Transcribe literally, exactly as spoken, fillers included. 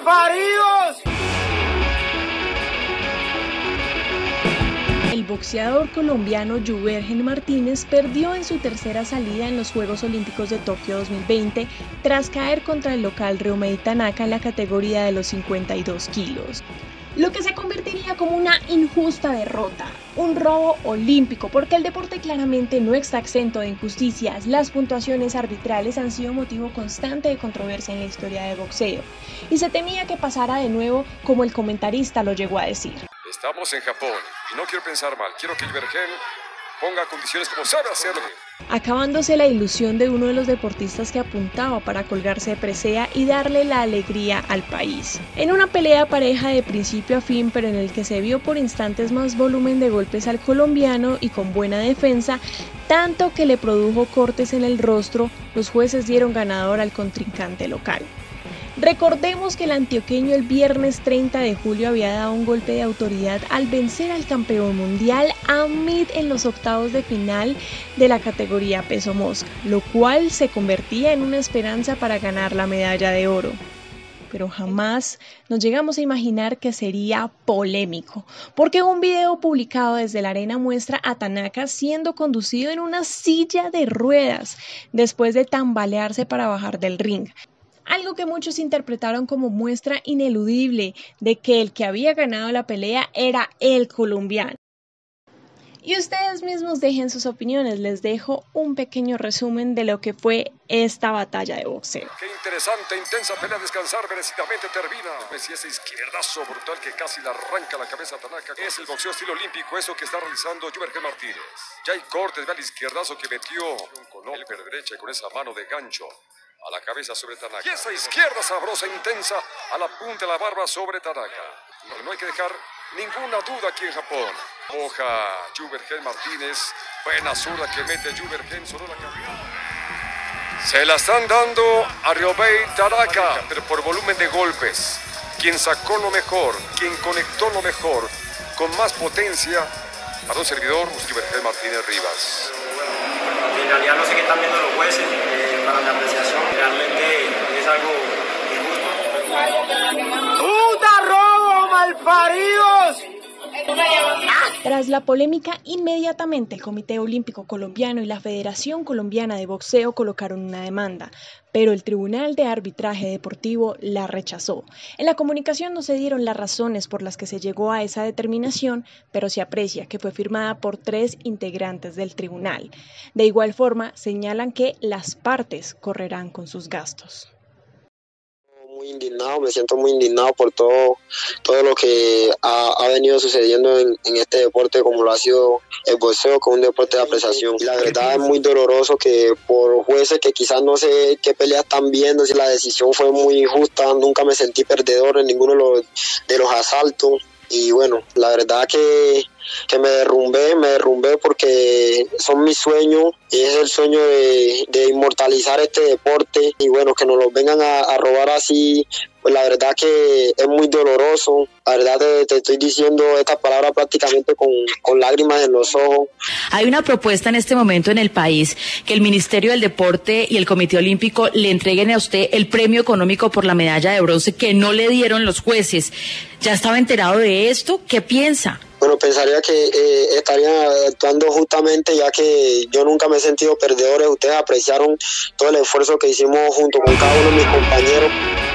malparidos! El boxeador colombiano Juvergen Martínez perdió en su tercera salida en los Juegos Olímpicos de Tokio dos mil veinte tras caer contra el local Ryohei Tanaka en la categoría de los cincuenta y dos kilos. Lo que se convertiría como una injusta derrota, un robo olímpico, porque el deporte claramente no está exento de injusticias. Las puntuaciones arbitrales han sido motivo constante de controversia en la historia del boxeo, y se temía que pasara de nuevo como el comentarista lo llegó a decir. Estamos en Japón, y no quiero pensar mal, quiero que Juvergen ponga condiciones como sabe hacerlo. Acabándose la ilusión de uno de los deportistas que apuntaba para colgarse de presea y darle la alegría al país. En una pelea pareja de principio a fin, pero en el que se vio por instantes más volumen de golpes al colombiano y con buena defensa, tanto que le produjo cortes en el rostro, los jueces dieron ganador al contrincante local. Recordemos que el antioqueño el viernes treinta de julio había dado un golpe de autoridad al vencer al campeón mundial Hamid en los octavos de final de la categoría peso mosca, lo cual se convertía en una esperanza para ganar la medalla de oro. Pero jamás nos llegamos a imaginar que sería polémico, porque un video publicado desde la arena muestra a Tanaka siendo conducido en una silla de ruedas después de tambalearse para bajar del ring. Algo que muchos interpretaron como muestra ineludible de que el que había ganado la pelea era el colombiano. Y ustedes mismos dejen sus opiniones, les dejo un pequeño resumen de lo que fue esta batalla de boxeo. Qué interesante, intensa pelea, descansar merecidamente termina. Messi, ese izquierdazo brutal que casi le arranca la cabeza a Tanaka. Es el boxeo estilo olímpico, eso que está realizando Juvergen Martínez. Ya hay cortes, ve el izquierdazo que metió con el derecha y con esa mano de gancho a la cabeza sobre Tanaka. Y esa izquierda sabrosa, intensa, a la punta de la barba sobre Tanaka. No, no hay que dejar ninguna duda aquí en Japón. Moja Juvergen Martínez. Buena zurda que mete Juvergen sobre la cabeza. Se la están dando a Ryohei Tanaka, pero por volumen de golpes. Quien sacó lo mejor, quien conectó lo mejor, con más potencia, para un servidor, Juvergen Martínez Rivas. Bueno, en realidad no sé qué están viendo los jueces. Para mi apreciación, realmente es algo injusto. ¡Puta robo, malparidos! Tras la polémica, inmediatamente el Comité Olímpico Colombiano y la Federación Colombiana de Boxeo colocaron una demanda, pero el Tribunal de Arbitraje Deportivo la rechazó. En la comunicación no se dieron las razones por las que se llegó a esa determinación, pero se aprecia que fue firmada por tres integrantes del tribunal. De igual forma, señalan que las partes correrán con sus gastos. Muy indignado, me siento muy indignado por todo, todo lo que ha, ha venido sucediendo en, en este deporte, como lo ha sido el boxeo, con un deporte de apreciación. Y la verdad es muy doloroso que por jueces que quizás no sé qué peleas están viendo, si la decisión fue muy injusta, nunca me sentí perdedor en ninguno de los, de los asaltos. Y bueno, la verdad que, que me derrumbé, me derrumbé porque son mis sueños, y es el sueño de, de inmortalizar este deporte, y bueno, que nos lo vengan a, a robar así, pues la verdad que es muy doloroso. La verdad te, te estoy diciendo estas palabras prácticamente con, con lágrimas en los ojos. Hay una propuesta en este momento en el país que el Ministerio del Deporte y el Comité Olímpico le entreguen a usted el premio económico por la medalla de bronce que no le dieron los jueces. ¿Ya estaba enterado de esto? ¿Qué piensa? Bueno, pensaría que eh, estarían actuando justamente, ya que yo nunca me he sentido perdedor. Ustedes apreciaron todo el esfuerzo que hicimos junto con cada uno de mis compañeros.